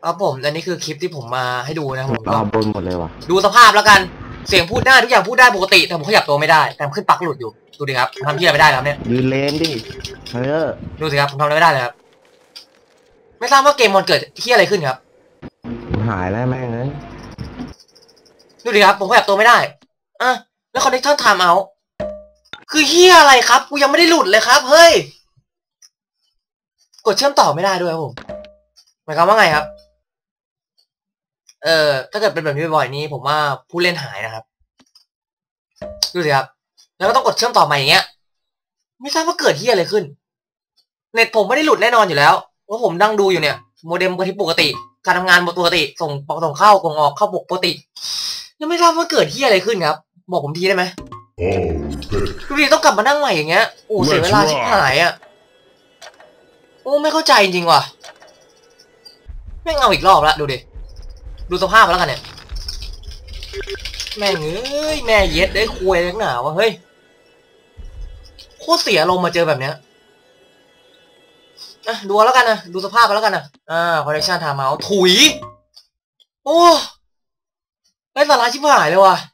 ครับผมอันนี้คือคลิปที่ผมมาให้ดูนะผมก็บนหมดเลยว่ะดูสภาพแล้วกันเสียงพูดได้ทุกอย่างพูดได้ปกติแต่ผมขยับตัวไม่ได้แต่ขึ้นปักหลุดอยู่ดูดิครับผมทำที่อะไรไม่ได้แล้วเนี่ยยืนเลนดิดูสิครับผมทำอะไรไม่ได้เลยครับไม่ทราบว่าเกมมันเกิดที่อะไรขึ้นครับหายแล้วแม่งเลยดูดิครับผมขยับตัวไม่ได้อ่ะแล้วคอนเนคชั่นไทม์เอาคือเฮียอะไรครับกูยังไม่ได้หลุดเลยครับเฮ้ยกดเชื่อมต่อไม่ได้ด้วยครับผมหมายความว่าไงครับถ้าเกิดเป็นแบบนี้บ่อยๆนี้ผมว่าผู้เล่นหายนะครับดูสิครับแล้วก็ต้องกดเชื่อมต่อใหม่อย่างเงี้ยไม่ทราบว่าเกิดที่อะไรขึ้นเน็ตผมไม่ได้หลุดแน่นอนอยู่แล้วเพราะผมนั่งดูอยู่เนี่ยโมเด็มปกติการทำงานปกติส่งเข้ากงออกเข้าปกติยังไม่ทราบว่าเกิดที่อะไรขึ้นครับบอกผมทีได้ไหมดูดิต้องกลับมานั่งใหม่อย่างเงี้ยโอ้เสียเวลาชิบหายอ่ะโอ้ไม่เข้าใจจริงว่ะแม่งเอาอีกรอบละดูสภาพแล้วกันเนี่ยแม่งเอ้ยแม่เย็ดได้คุยนักหนาวะเฮ้ยโคตรเสียลมมาเจอแบบเนี้ยดูแล้วกันนะดูสภาพแล้วกันนะคอนเนคชั่นไทม์เอาถุยโอ้ไร้สาระชิบหายเลยว่ะ